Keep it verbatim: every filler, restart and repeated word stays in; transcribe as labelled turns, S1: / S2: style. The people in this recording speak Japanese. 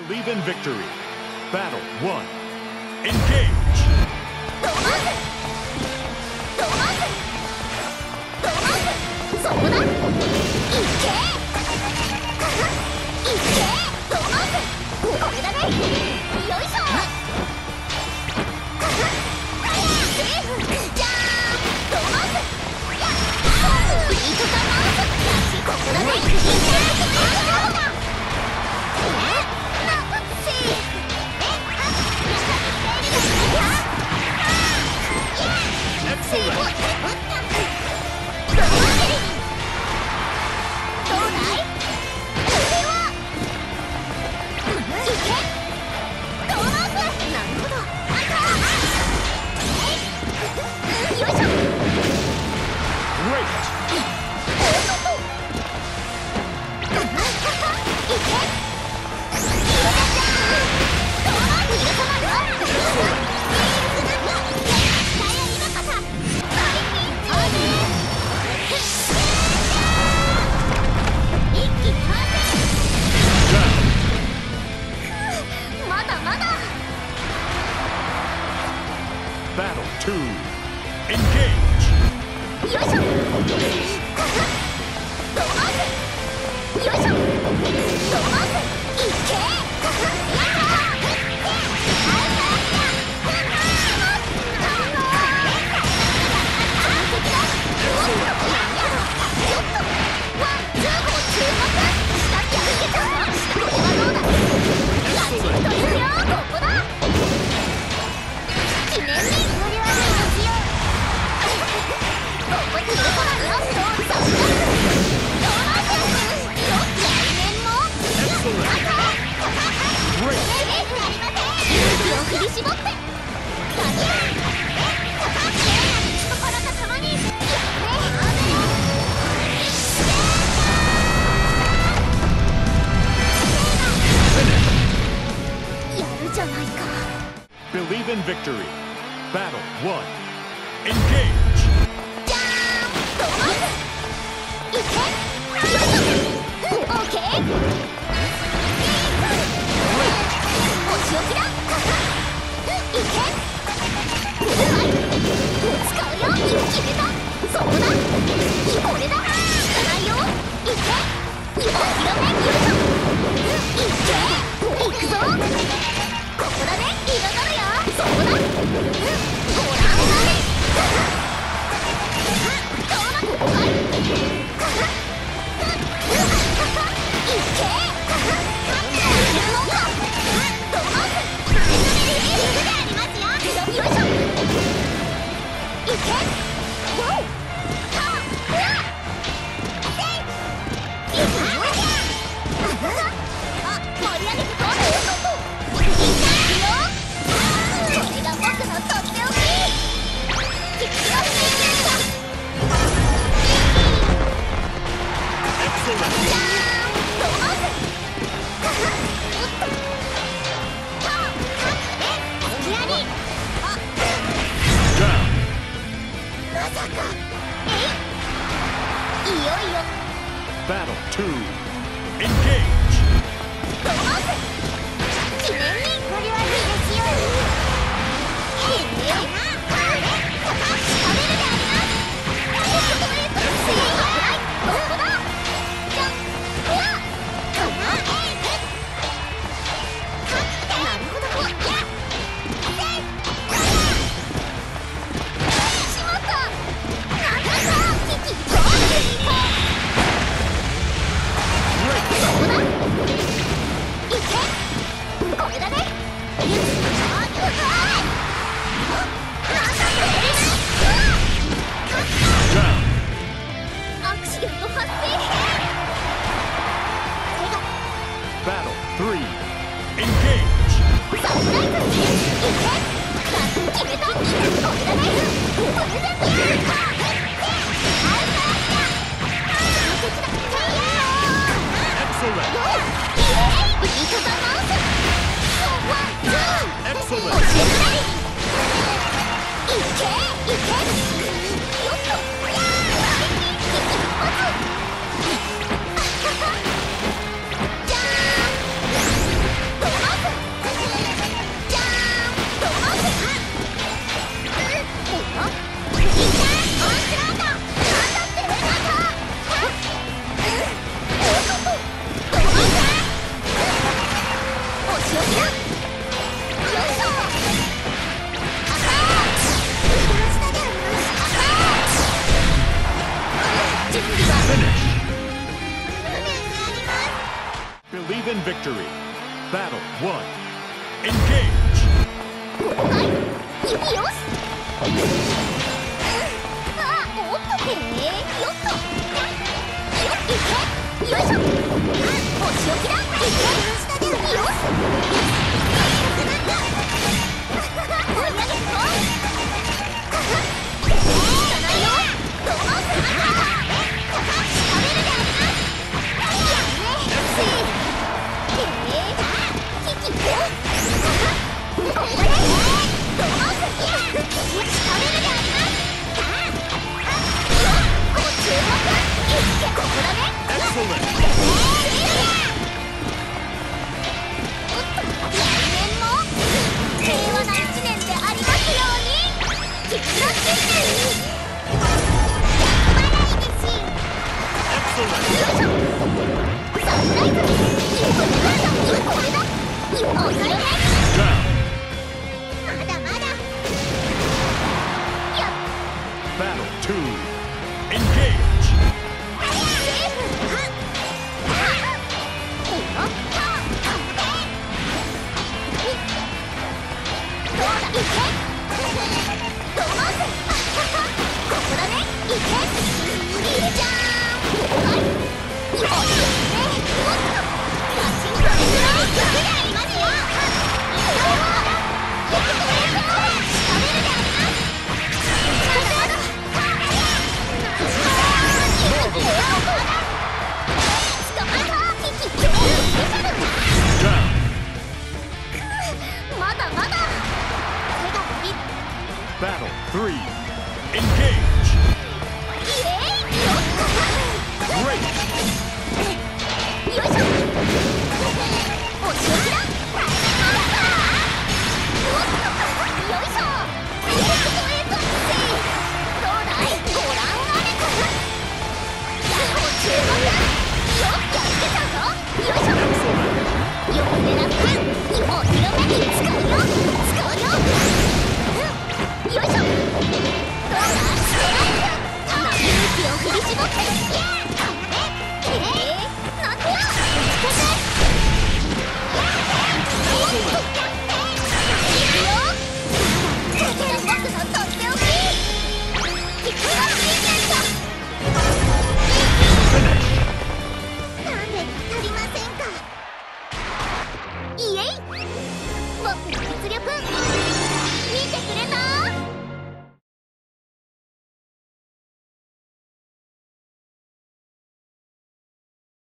S1: Believe in victory. Battle one. Engage.
S2: ドマスドマスドマスそこだいけいけドマスこれだねよいしょセーフじゃーんドマスやっビートカマウスよしここだねいけいけ
S1: Battle two. Engage.
S2: よいしょドマスよいしょドマスいけやるじゃないか
S1: Believe in victory. Battle one. Engage.
S2: じゃーんドマスいけオッケーお仕置きだいけはい使うよ決めたそこだこれだ使わないよいけお披露目よいしょいけ行くぞここだね彩るよそこだご覧あれどうなここかいいけドマス肉でありますよよいしょいけわおはうわせいいけあ盛り上げてこういくよこれが僕のとっておき実用的だじゃーんドマスおっとパーえスキアにあ
S1: Down.
S2: まさかえいいよいよ
S1: Battle two. Engage.
S2: ドマス記念にこれはいいですよへえな食べるでありますストレートスイートフライここだじゃんうわかなえいなるほどやっせいしまったなんだかキキゴールそこだいけこれだねよしあっうわなんだこれ
S1: Down.
S2: アクシデント発生
S1: Battle three. Engage.
S2: サプライズいけ決めたこれだねプレゼントやったExcellent! イエーイビートザマウスワン、ツー
S1: Excellent!
S2: 教えていけいけよっとやー一発じゃーんドマ
S1: victory. Battle one. Engage.
S2: ここかい。よし。あ、おっとへえ、よっと。よっ、いけ。よいしょ。お仕置きだ。いけ。よし。追い上げるぞ。汚いよ。ドマウス。食べるであります。やめ。し。へえ。キキ。ここだね。ドマウス。食べるであります。ご注目。ここだね。
S1: Excellent.
S2: おっと、来年も平和な一年でありますように。キッラキッチン。逆払いです。よいしょ。サプライズ。これだ。これだ。よいね。
S1: Down.
S2: まだまだ。やっ。
S1: Battle two. Engage. まだまだ。 Battle three. Engage. Great.
S2: よいしょ。お仕置きだ。おっと、よいしょ。エクトエクセイ。どうだい、ご覧あれ。ご注目。よっ、やっつけちゃうぞ。よいしょ。よく狙って、お披露目に使うよ。使うよ。うん、よいしょ。どうだ、ストライク。勇気を振り絞って。